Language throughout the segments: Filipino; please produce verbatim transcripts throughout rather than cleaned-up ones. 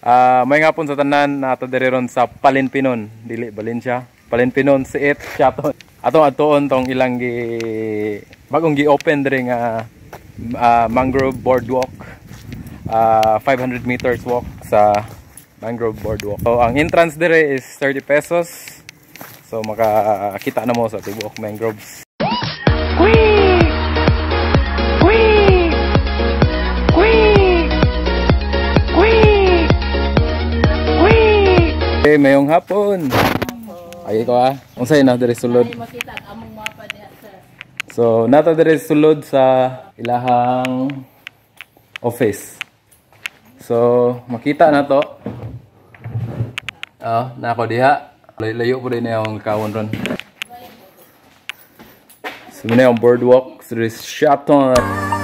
Uh, may nga pun sa tanan na ato diri ron sa Palinpinon, dili Valencia. Palinpinon siit Shaton. Atong atuon tong ilang gi bagong gi-open diri nga uh, mangrove boardwalk. Uh, five hundred meters walk sa mangrove boardwalk. So ang entrance dire is thirty pesos. So makakita na mo sa tibuok mangroves. Okay, mayong hapon. Ay ko ah. Unsay na diri sulod? So nato diri sulod sa ilahang office. So makita na to. Oh, nako diha. Layo po din yung kawon ron. So muna yung boardwalk. So there's Shaton.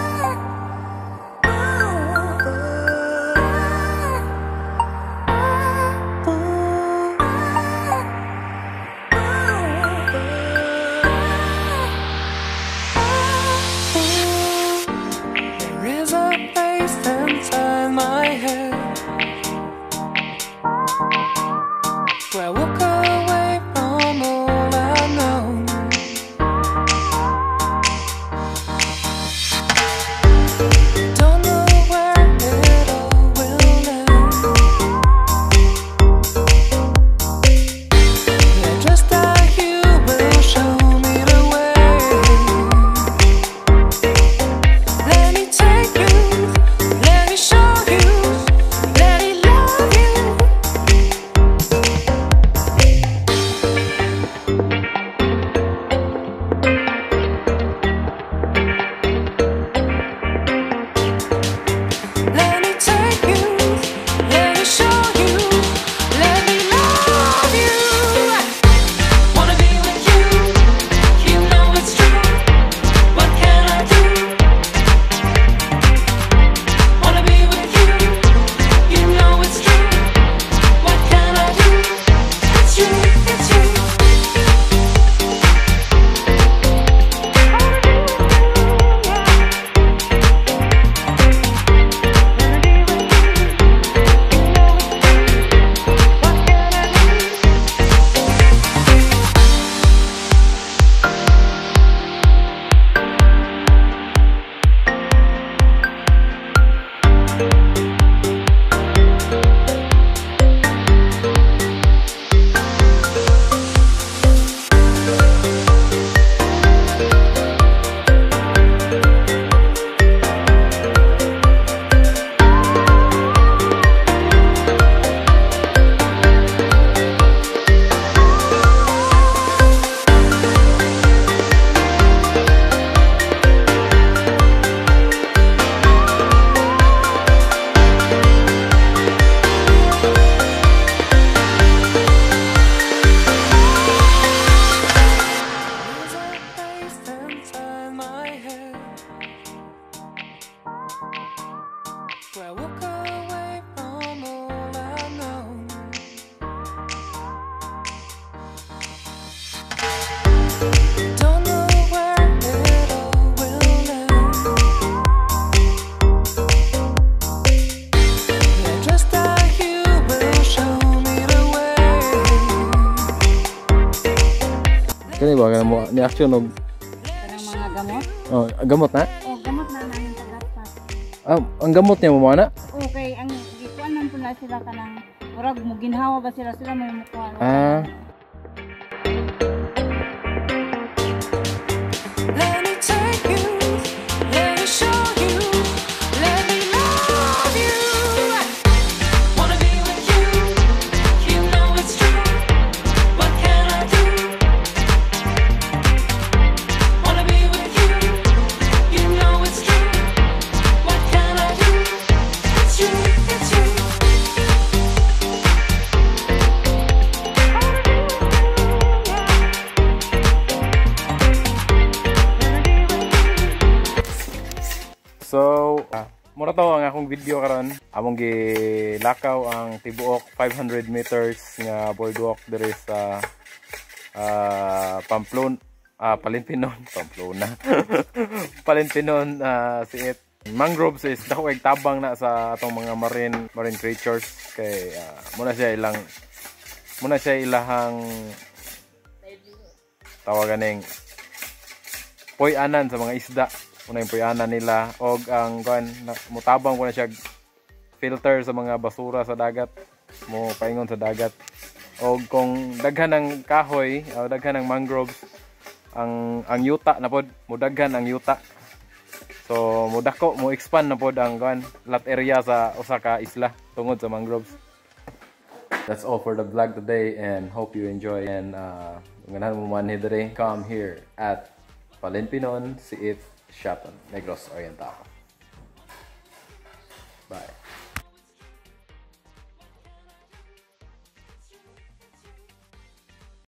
Kani ba kana mo ni action og kanang mga gamot? Oh, gamot na? Oh, gamot na namin pagdapat. Ah, ang gamot niya mo na? Okay, ang gikuan man pula sila kanang murag mo ginhawa ba sila sila may mukuha. Ah. So, ah, mura to ang akong video karon. Among gilakaw ang tibuok five hundred meters nga boardwalk diri sa uh, Pamplona, ah, Palinpinon, Pamplona. Palinpinon uh, siit Mangroves is dako kay tabang na sa atong mga marine marine creatures kay uh, muna siya ilang muna siya ilahang tawagan ning puy-anan sa mga isda. Muna yung puy-anan nila og ang kuan mutabang ko na siya filter sa mga basura sa dagat mo paingon sa dagat. Og kung daghan ng kahoy o daghan ng mangroves ang ang yuta na pod mudaghan ang yuta. So mudako mo expand na pod ang kuan lot area sa usa ka isla tungod sa mangroves. That's all for the vlog today and hope you enjoy and uh nganahan mo man diri come here at Palenpinon, Siit, Shaton, Negros Oriental. Bye.